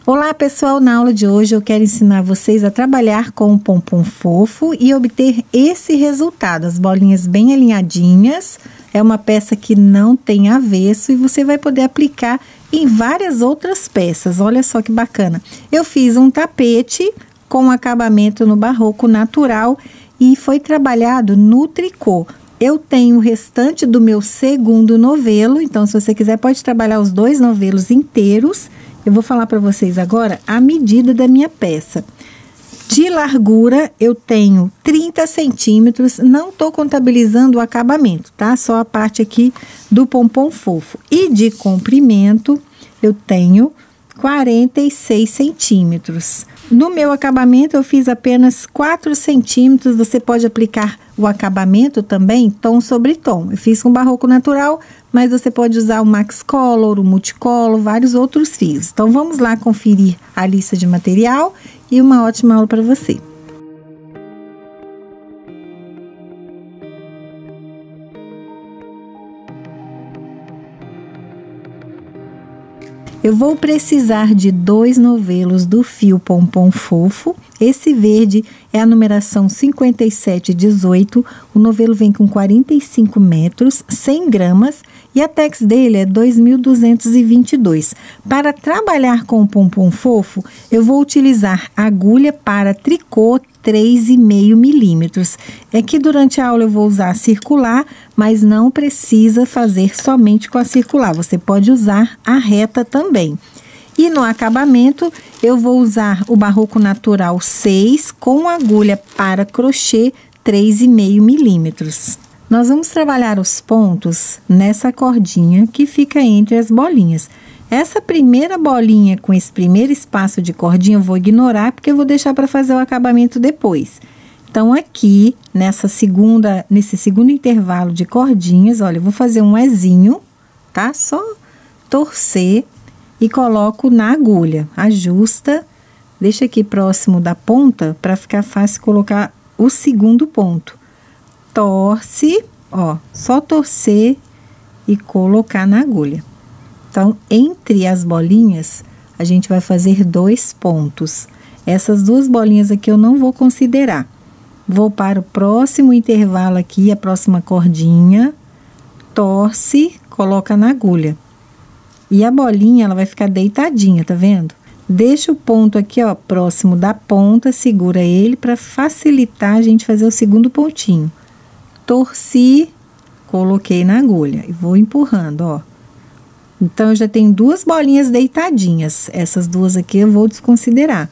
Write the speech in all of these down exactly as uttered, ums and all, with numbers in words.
Olá pessoal, na aula de hoje eu quero ensinar vocês a trabalhar com o pompom fofo e obter esse resultado, as bolinhas bem alinhadinhas. É uma peça que não tem avesso e você vai poder aplicar em várias outras peças. Olha só que bacana. Eu fiz um tapete com acabamento no barroco natural e foi trabalhado no tricô. Eu tenho o restante do meu segundo novelo, então se você quiser pode trabalhar os dois novelos inteiros. Eu vou falar para vocês agora a medida da minha peça. De largura, eu tenho trinta centímetros, não estou contabilizando o acabamento, tá? Só a parte aqui do pompom fofo. E de comprimento, eu tenho quarenta e seis centímetros. No meu acabamento, eu fiz apenas quatro centímetros. Você pode aplicar o acabamento também, tom sobre tom. Eu fiz com barroco natural, mas você pode usar o Max Color, o Multicolor, vários outros fios. Então, vamos lá conferir a lista de material e uma ótima aula para você. Eu vou precisar de dois novelos do fio pompom fofo. Esse verde é a numeração cinquenta e sete dezoito. O novelo vem com quarenta e cinco metros, cem gramas e a tex dele é dois mil duzentos e vinte e dois. Para trabalhar com o pompom fofo, eu vou utilizar agulha para tricô três vírgula cinco milímetros. É que durante a aula eu vou usar a circular, mas não precisa fazer somente com a circular. Você pode usar a reta também. E no acabamento, eu vou usar o barroco natural seis com agulha para crochê três vírgula cinco milímetros. Nós vamos trabalhar os pontos nessa cordinha que fica entre as bolinhas. Essa primeira bolinha com esse primeiro espaço de cordinha eu vou ignorar porque eu vou deixar para fazer o acabamento depois. Então, aqui, nessa segunda, nesse segundo intervalo de cordinhas, olha, eu vou fazer um Ezinho, tá? Só torcer e coloco na agulha. Ajusta, deixa aqui próximo da ponta para ficar fácil colocar o segundo ponto. Torce, ó, só torcer e colocar na agulha. Então, entre as bolinhas, a gente vai fazer dois pontos. Essas duas bolinhas aqui eu não vou considerar. Vou para o próximo intervalo aqui, a próxima cordinha, torce, coloca na agulha. E a bolinha, ela vai ficar deitadinha, tá vendo? Deixa o ponto aqui, ó, próximo da ponta, segura ele para facilitar a gente fazer o segundo pontinho. Torci, coloquei na agulha e vou empurrando, ó. Então, eu já tenho duas bolinhas deitadinhas. Essas duas aqui eu vou desconsiderar.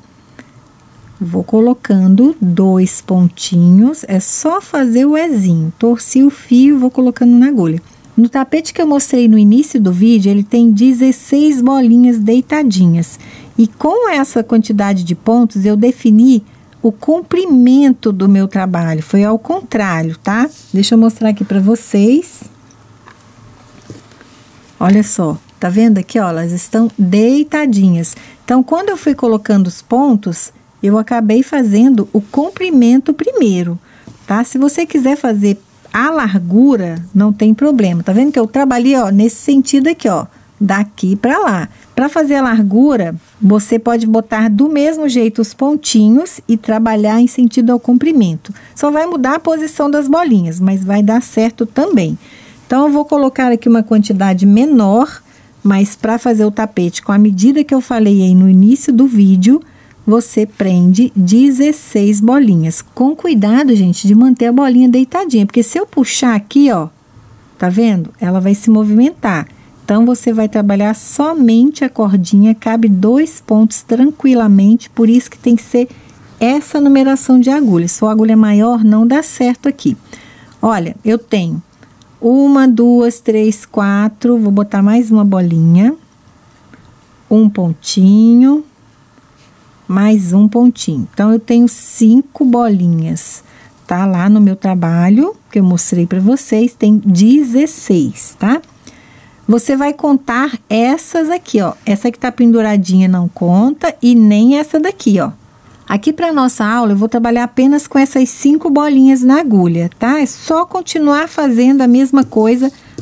Vou colocando dois pontinhos. É só fazer o Ezinho. Torci o fio, vou colocando na agulha. No tapete que eu mostrei no início do vídeo, ele tem dezesseis bolinhas deitadinhas. E com essa quantidade de pontos, eu defini o comprimento do meu trabalho. Foi ao contrário, tá? Deixa eu mostrar aqui para vocês. Olha só, tá vendo aqui, ó, elas estão deitadinhas. Então, quando eu fui colocando os pontos, eu acabei fazendo o comprimento primeiro, tá? Se você quiser fazer a largura, não tem problema. Tá vendo que eu trabalhei, ó, nesse sentido aqui, ó, daqui pra lá. Para fazer a largura, você pode botar do mesmo jeito os pontinhos e trabalhar em sentido ao comprimento. Só vai mudar a posição das bolinhas, mas vai dar certo também. Então, eu vou colocar aqui uma quantidade menor, mas para fazer o tapete com a medida que eu falei aí no início do vídeo, você prende dezesseis bolinhas. Com cuidado, gente, de manter a bolinha deitadinha, porque se eu puxar aqui, ó, tá vendo? Ela vai se movimentar. Então, você vai trabalhar somente a cordinha, cabe dois pontos tranquilamente, por isso que tem que ser essa numeração de agulha. Se for agulha maior, não dá certo aqui. Olha, eu tenho uma, duas, três, quatro, vou botar mais uma bolinha, um pontinho, mais um pontinho. Então, eu tenho cinco bolinhas, tá? Lá no meu trabalho, que eu mostrei para vocês, tem dezesseis, tá? Você vai contar essas aqui, ó. Essa que tá penduradinha não conta e nem essa daqui, ó. Aqui para nossa aula, eu vou trabalhar apenas com essas cinco bolinhas na agulha, tá? É só continuar fazendo a mesma coisa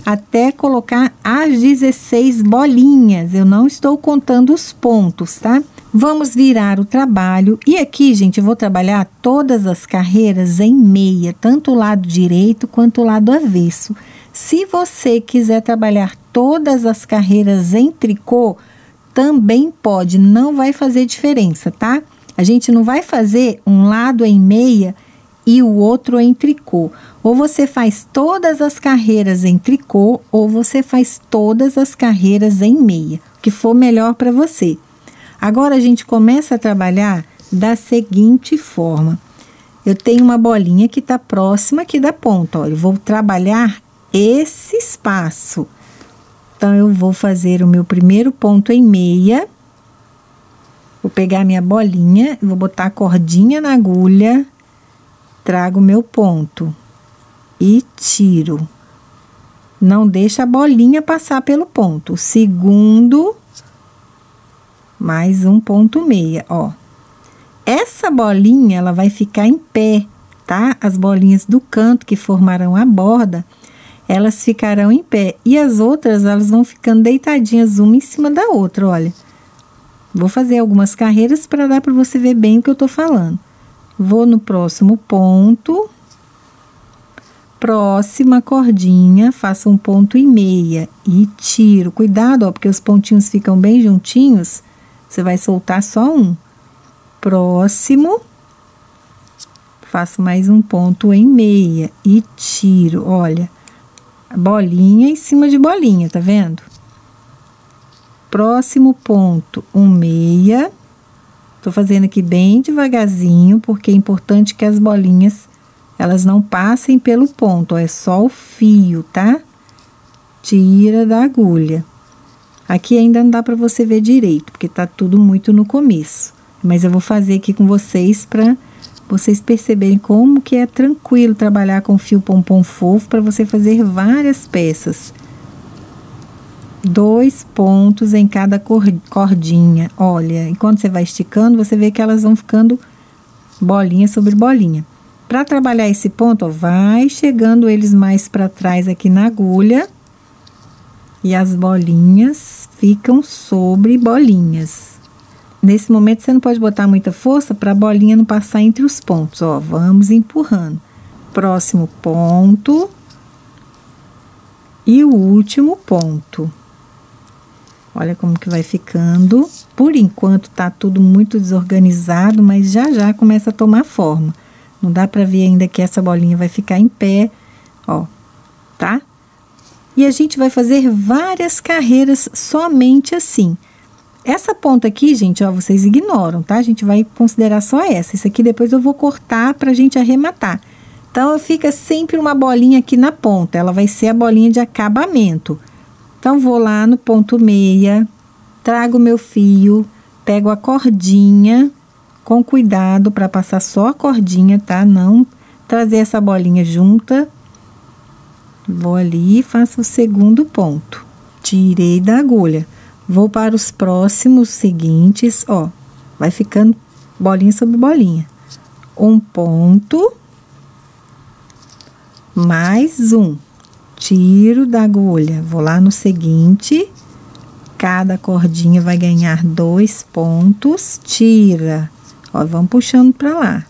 até colocar as dezesseis bolinhas. Eu não estou contando os pontos, tá? Vamos virar o trabalho. E aqui, gente, eu vou trabalhar todas as carreiras em meia, tanto o lado direito quanto o lado avesso. Se você quiser trabalhar todas as carreiras em tricô, também pode, não vai fazer diferença, tá? A gente não vai fazer um lado em meia e o outro em tricô. Ou você faz todas as carreiras em tricô, ou você faz todas as carreiras em meia, o que for melhor para você. Agora a gente começa a trabalhar da seguinte forma. Eu tenho uma bolinha que está próxima aqui da ponta, olha, eu vou trabalhar esse espaço. Então, eu vou fazer o meu primeiro ponto em meia. Vou pegar minha bolinha, vou botar a cordinha na agulha, trago o meu ponto e tiro. Não deixa a bolinha passar pelo ponto. Segundo, mais um ponto meia, ó. Essa bolinha, ela vai ficar em pé, tá? As bolinhas do canto que formarão a borda, elas ficarão em pé. E as outras, elas vão ficando deitadinhas uma em cima da outra, olha. Vou fazer algumas carreiras para dar para você ver bem o que eu tô falando. Vou no próximo ponto. Próxima cordinha, faço um ponto e meia e tiro. Cuidado, ó, porque os pontinhos ficam bem juntinhos. Você vai soltar só um. Próximo. Faço mais um ponto em meia e tiro, olha. Bolinha em cima de bolinha, tá vendo? Próximo ponto, um meia. Tô fazendo aqui bem devagarzinho, porque é importante que as bolinhas, elas não passem pelo ponto, ó, é só o fio, tá? Tira da agulha. Aqui ainda não dá pra você ver direito, porque tá tudo muito no começo. Mas eu vou fazer aqui com vocês pra vocês perceberem como que é tranquilo trabalhar com fio pompom fofo para você fazer várias peças. Dois pontos em cada cordinha. Olha, enquanto você vai esticando, você vê que elas vão ficando bolinha sobre bolinha. Para trabalhar esse ponto, ó, vai chegando eles mais para trás aqui na agulha. E as bolinhas ficam sobre bolinhas. Nesse momento, você não pode botar muita força para a bolinha não passar entre os pontos, ó. Vamos empurrando. Próximo ponto. E o último ponto. Olha como que vai ficando. Por enquanto, tá tudo muito desorganizado, mas já já começa a tomar forma. Não dá para ver ainda que essa bolinha vai ficar em pé, ó, tá? E a gente vai fazer várias carreiras somente assim. Essa ponta aqui, gente, ó, vocês ignoram, tá? A gente vai considerar só essa. Isso aqui depois eu vou cortar pra gente arrematar. Então, fica sempre uma bolinha aqui na ponta. Ela vai ser a bolinha de acabamento. Então, vou lá no ponto meia, trago meu fio, pego a cordinha, com cuidado para passar só a cordinha, tá? Não trazer essa bolinha junta. Vou ali e faço o segundo ponto. Tirei da agulha. Vou para os próximos seguintes, ó, vai ficando bolinha sobre bolinha. Um ponto, mais um. Tiro da agulha, vou lá no seguinte, cada cordinha vai ganhar dois pontos, tira. Ó, vamos puxando para lá.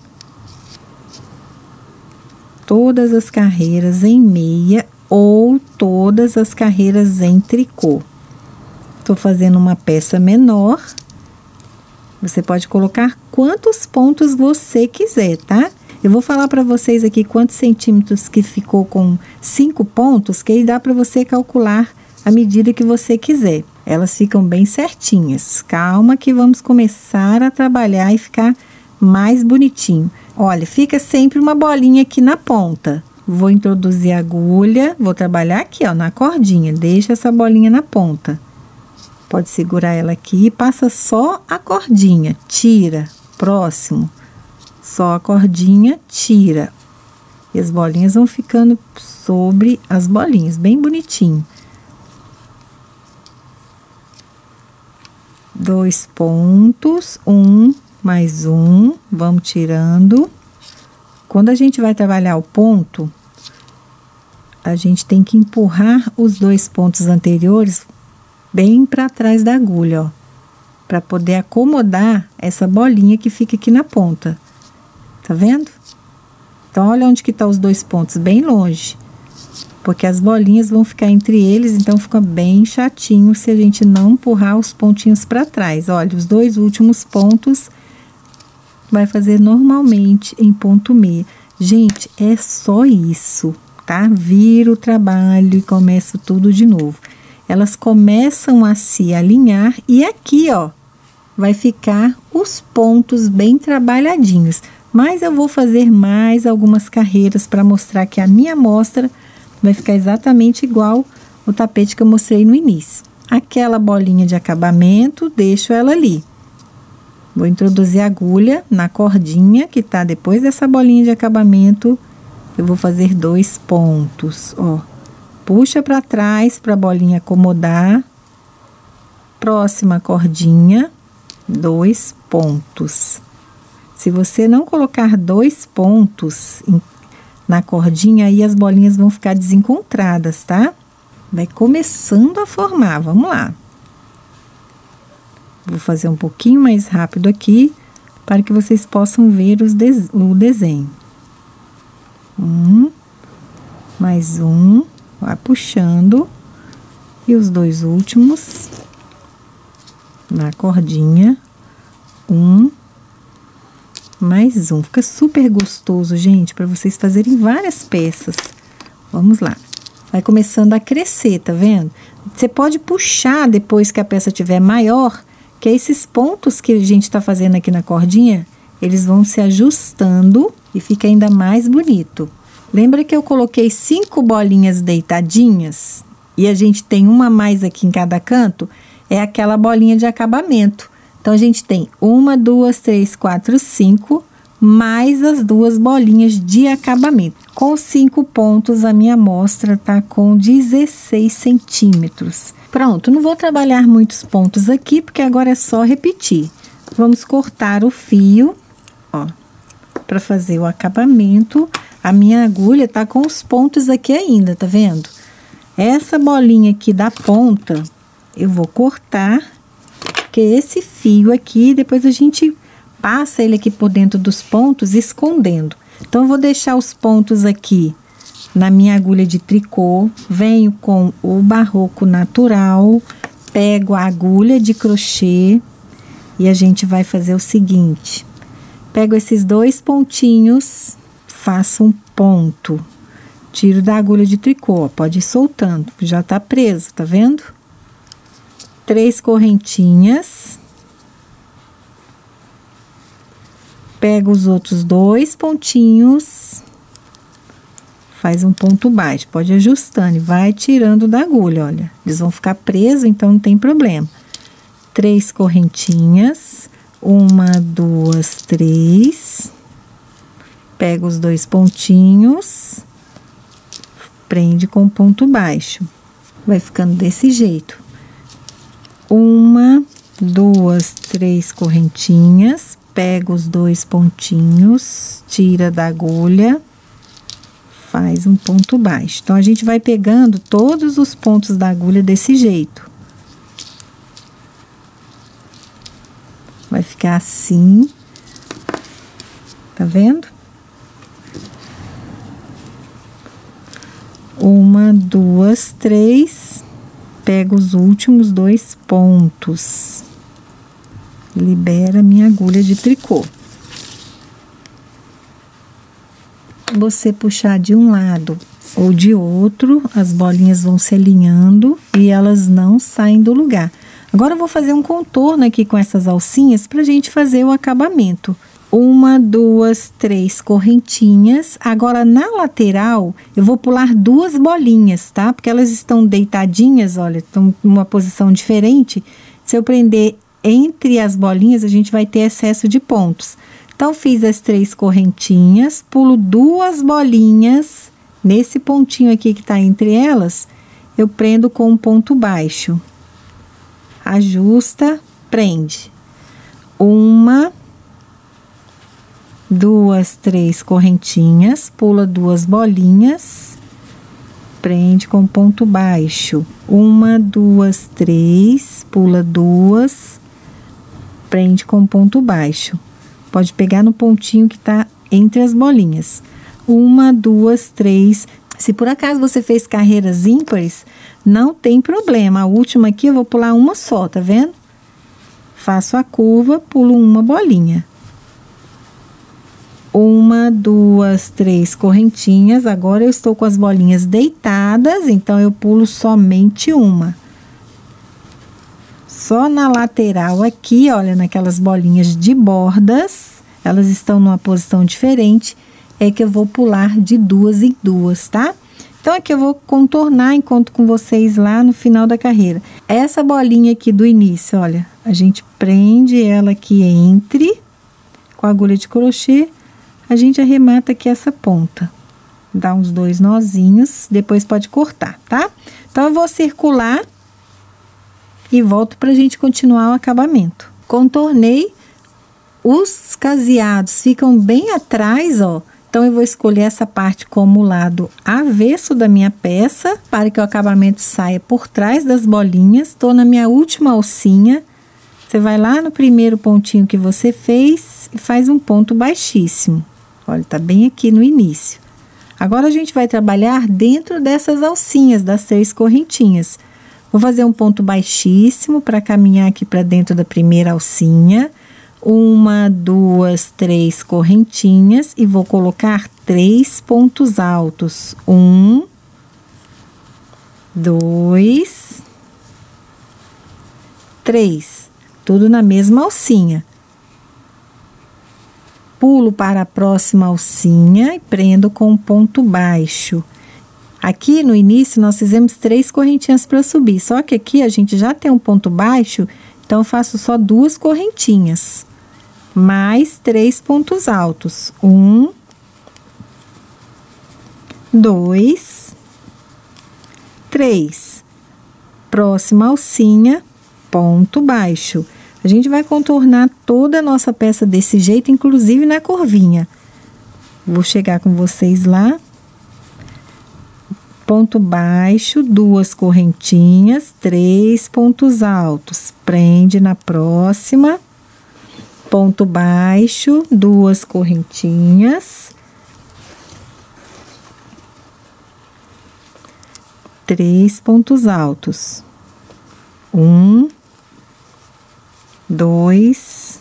Todas as carreiras em meia ou todas as carreiras em tricô. Tô fazendo uma peça menor. Você pode colocar quantos pontos você quiser, tá? Eu vou falar para vocês aqui quantos centímetros que ficou com cinco pontos, que aí dá para você calcular a medida que você quiser. Elas ficam bem certinhas. Calma que vamos começar a trabalhar e ficar mais bonitinho. Olha, fica sempre uma bolinha aqui na ponta. Vou introduzir a agulha, vou trabalhar aqui, ó, na cordinha. Deixa essa bolinha na ponta. Pode segurar ela aqui e passa só a cordinha, tira, próximo, só a cordinha, tira. E as bolinhas vão ficando sobre as bolinhas, bem bonitinho. Dois pontos, um, mais um, vamos tirando. Quando a gente vai trabalhar o ponto, a gente tem que empurrar os dois pontos anteriores bem para trás da agulha, ó, para poder acomodar essa bolinha que fica aqui na ponta. Tá vendo? Então, olha onde que tá os dois pontos, bem longe. Porque as bolinhas vão ficar entre eles, então fica bem chatinho se a gente não empurrar os pontinhos para trás. Olha, os dois últimos pontos vai fazer normalmente em ponto meia. Gente, é só isso, tá? Vira o trabalho e começa tudo de novo. Elas começam a se alinhar e aqui, ó, vai ficar os pontos bem trabalhadinhos. Mas eu vou fazer mais algumas carreiras para mostrar que a minha amostra vai ficar exatamente igual o tapete que eu mostrei no início. Aquela bolinha de acabamento, deixo ela ali. Vou introduzir a agulha na cordinha que tá depois dessa bolinha de acabamento. Eu vou fazer dois pontos, ó. Puxa para trás para a bolinha acomodar. Próxima cordinha, dois pontos. Se você não colocar dois pontos em, na cordinha, aí as bolinhas vão ficar desencontradas, tá? Vai começando a formar, vamos lá. Vou fazer um pouquinho mais rápido aqui, para que vocês possam ver os de, o desenho. Um, mais um, vai puxando. E os dois últimos, na cordinha, um, mais um. Fica super gostoso, gente, para vocês fazerem várias peças. Vamos lá. Vai começando a crescer, tá vendo? Você pode puxar depois que a peça tiver maior, que esses pontos que a gente tá fazendo aqui na cordinha, eles vão se ajustando e fica ainda mais bonito. Lembra que eu coloquei cinco bolinhas deitadinhas? E a gente tem uma a mais aqui em cada canto? É aquela bolinha de acabamento. Então, a gente tem uma, duas, três, quatro, cinco, mais as duas bolinhas de acabamento. Com cinco pontos, a minha amostra tá com dezesseis centímetros. Pronto, não vou trabalhar muitos pontos aqui, porque agora é só repetir. Vamos cortar o fio, ó, para fazer o acabamento. A minha agulha tá com os pontos aqui ainda, tá vendo? Essa bolinha aqui da ponta, eu vou cortar. Porque esse fio aqui, depois a gente passa ele aqui por dentro dos pontos, escondendo. Então, eu vou deixar os pontos aqui na minha agulha de tricô. Venho com o barroco natural, pego a agulha de crochê e a gente vai fazer o seguinte. Pego esses dois pontinhos, faço um ponto. Tiro da agulha de tricô, ó, pode ir soltando, já tá preso, tá vendo? Três correntinhas, pego os outros dois pontinhos, faz um ponto baixo, pode ir ajustando e vai tirando da agulha, olha, eles vão ficar presos, então não tem problema. Três correntinhas, uma, duas, três, pego os dois pontinhos, prende com ponto baixo, vai ficando desse jeito. Uma, duas, três correntinhas, pega os dois pontinhos, tira da agulha, faz um ponto baixo. Então, a gente vai pegando todos os pontos da agulha desse jeito. Vai ficar assim, tá vendo? Uma, duas, três... Pego os últimos dois pontos, libera minha agulha de tricô. Você puxar de um lado ou de outro, as bolinhas vão se alinhando e elas não saem do lugar. Agora eu vou fazer um contorno aqui com essas alcinhas pra gente fazer o acabamento. Uma, duas, três correntinhas. Agora, na lateral, eu vou pular duas bolinhas, tá? Porque elas estão deitadinhas, olha, estão em uma posição diferente. Se eu prender entre as bolinhas, a gente vai ter excesso de pontos. Então, fiz as três correntinhas, pulo duas bolinhas. Nesse pontinho aqui que tá entre elas, eu prendo com um ponto baixo. Ajusta, prende. Uma... Duas, três correntinhas, pula duas bolinhas, prende com ponto baixo. Uma, duas, três, pula duas, prende com ponto baixo. Pode pegar no pontinho que tá entre as bolinhas. Uma, duas, três. Se por acaso você fez carreiras ímpares, não tem problema. A última aqui eu vou pular uma só, tá vendo? Faço a curva, pulo uma bolinha. Uma, duas, três correntinhas. Agora eu estou com as bolinhas deitadas, então eu pulo somente uma. Só na lateral aqui, olha, naquelas bolinhas de bordas, elas estão numa posição diferente, é que eu vou pular de duas em duas, tá? Então, aqui eu vou contornar enquanto com vocês lá no final da carreira. Essa bolinha aqui do início, olha, a gente prende ela aqui entre, com a agulha de crochê, a gente arremata aqui essa ponta. Dá uns dois nozinhos, depois pode cortar, tá? Então, eu vou circular e volto pra gente continuar o acabamento. Contornei, os caseados ficam bem atrás, ó. Então, eu vou escolher essa parte como lado avesso da minha peça, para que o acabamento saia por trás das bolinhas. Estou na minha última alcinha. Você vai lá no primeiro pontinho que você fez e faz um ponto baixíssimo. Olha, tá bem aqui no início. Agora, a gente vai trabalhar dentro dessas alcinhas, das três correntinhas. Vou fazer um ponto baixíssimo para caminhar aqui para dentro da primeira alcinha. Uma, duas, três correntinhas e vou colocar três pontos altos. Um, dois, três. Tudo na mesma alcinha. Pulo para a próxima alcinha e prendo com um ponto baixo. Aqui no início nós fizemos três correntinhas para subir, só que aqui a gente já tem um ponto baixo, então eu faço só duas correntinhas. Mais três pontos altos. Um, dois, três. Próxima alcinha, ponto baixo. A gente vai contornar toda a nossa peça desse jeito, inclusive na curvinha. Vou chegar com vocês lá. Ponto baixo, duas correntinhas, três pontos altos. Prende na próxima. Ponto baixo, duas correntinhas, três pontos altos. Um, dois,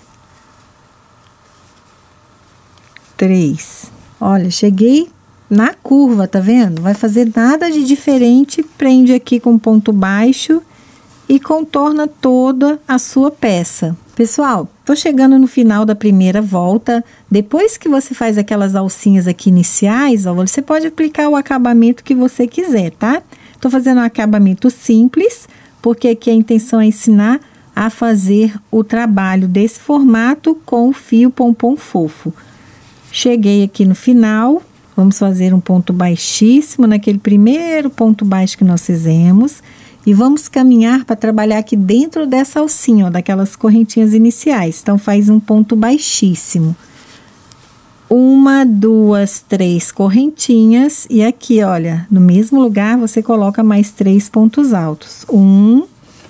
três. Olha, cheguei na curva, tá vendo? Vai fazer nada de diferente, prende aqui com ponto baixo e contorna toda a sua peça. Pessoal, tô chegando no final da primeira volta. Depois que você faz aquelas alcinhas aqui iniciais, ó, você pode aplicar o acabamento que você quiser, tá? Tô fazendo um acabamento simples, porque aqui a intenção é ensinar a fazer o trabalho desse formato com o fio pompom fofo. Cheguei aqui no final, vamos fazer um ponto baixíssimo naquele primeiro ponto baixo que nós fizemos. E vamos caminhar para trabalhar aqui dentro dessa alcinha, ó, daquelas correntinhas iniciais. Então, faz um ponto baixíssimo. Uma, duas, três correntinhas. E aqui, olha, no mesmo lugar, você coloca mais três pontos altos. Um,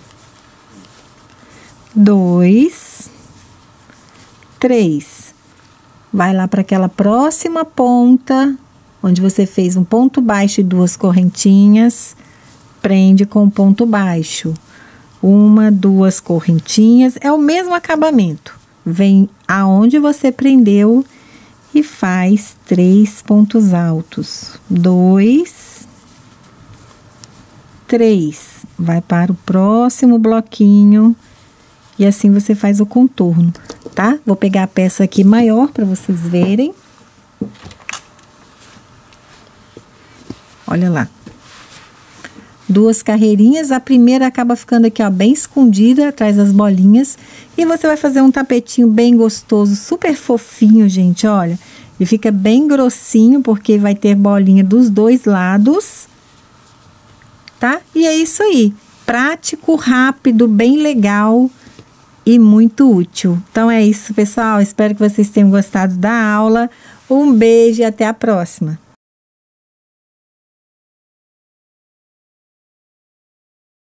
dois, três. Vai lá para aquela próxima ponta, onde você fez um ponto baixo e duas correntinhas. Prende com ponto baixo. Uma, duas correntinhas. É o mesmo acabamento. Vem aonde você prendeu e faz três pontos altos. Dois, três. Vai para o próximo bloquinho. E assim você faz o contorno, tá? Vou pegar a peça aqui maior para vocês verem. Olha lá. Duas carreirinhas, a primeira acaba ficando aqui, ó, bem escondida atrás das bolinhas. E você vai fazer um tapetinho bem gostoso, super fofinho, gente, olha. Ele fica bem grossinho, porque vai ter bolinha dos dois lados, tá? E é isso aí, prático, rápido, bem legal e muito útil. Então é isso, pessoal, espero que vocês tenham gostado da aula. Um beijo e até a próxima.